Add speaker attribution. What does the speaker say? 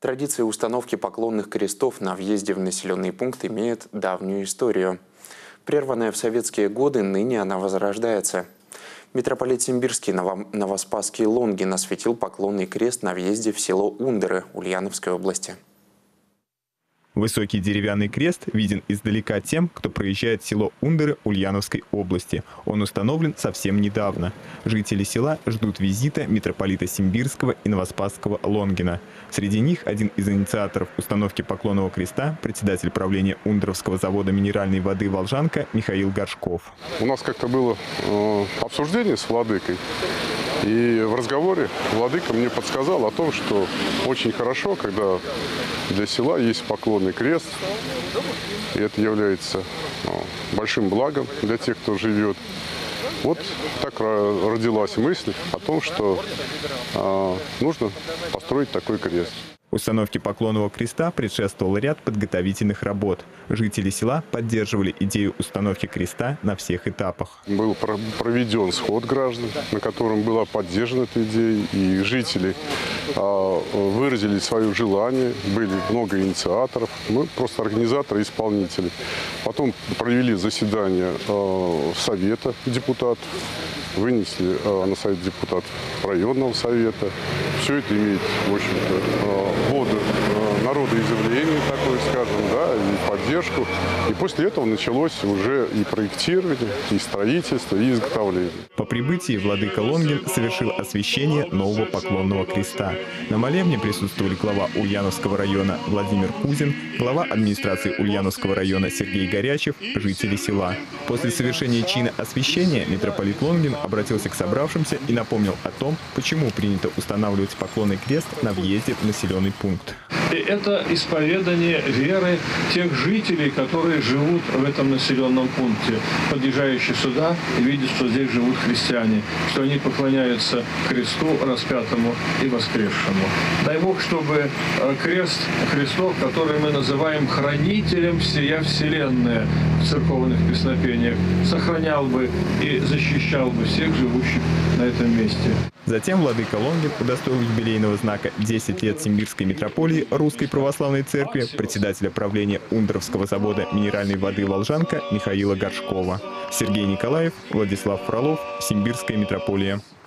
Speaker 1: Традиция установки поклонных крестов на въезде в населенный пункт имеет давнюю историю. Прерванная в советские годы, ныне она возрождается. Митрополит Симбирский Новоспасский Лонгин осветил поклонный крест на въезде в село Ундеры Ульяновской области.
Speaker 2: Высокий деревянный крест виден издалека тем, кто проезжает село Ундеры Ульяновской области. Он установлен совсем недавно. Жители села ждут визита митрополита Симбирского и Новоспасского Лонгина. Среди них один из инициаторов установки поклонного креста, председатель правления Ундеровского завода минеральной воды «Волжанка» Михаил Горшков.
Speaker 3: У нас как-то было обсуждение с владыкой. И в разговоре владыка мне подсказал о том, что очень хорошо, когда для села есть поклонный крест. И это является большим благом для тех, кто живет. Вот так родилась мысль о том, что нужно построить такой крест.
Speaker 2: Установке поклонного креста предшествовал ряд подготовительных работ. Жители села поддерживали идею установки креста на всех этапах.
Speaker 3: Был проведен сход граждан, на котором была поддержана эта идея. И жители выразили свое желание. Были много инициаторов. Мы просто организаторы и исполнители. Потом провели заседание совета депутатов. Вынесли на совет депутатов районного совета. Все это имеет, в общем-то, воду народоизъявление, такое скажем, да, и поддержку. И после этого началось уже и проектирование, и строительство, и изготовление.
Speaker 2: По прибытии владыка Лонгин совершил освящение нового поклонного креста. На молебне присутствовали глава Ульяновского района Владимир Кузин, глава администрации Ульяновского района Сергей Горячев, жители села. После совершения чина освящения митрополит Лонгин обратился к собравшимся и напомнил о том, почему принято устанавливать поклонный крест на въезде в населенный пункт.
Speaker 4: И это исповедание веры тех жителей, которые живут в этом населенном пункте, подъезжающие сюда и видят, что здесь живут христиане, что они поклоняются кресту распятому и воскресшему. Дай Бог, чтобы крест Христов, который мы называем хранителем всея вселенная в церковных песнопениях, сохранял бы и защищал бы всех живущих на этом месте.
Speaker 2: Затем владыка Лонгин удостоил юбилейного знака «10 лет Симбирской митрополии Русской Православной Церкви» председателя правления Ундеровского завода минеральной воды «Волжанка» Михаила Горшкова. Сергей Николаев, Владислав Фролов, Симбирская митрополия.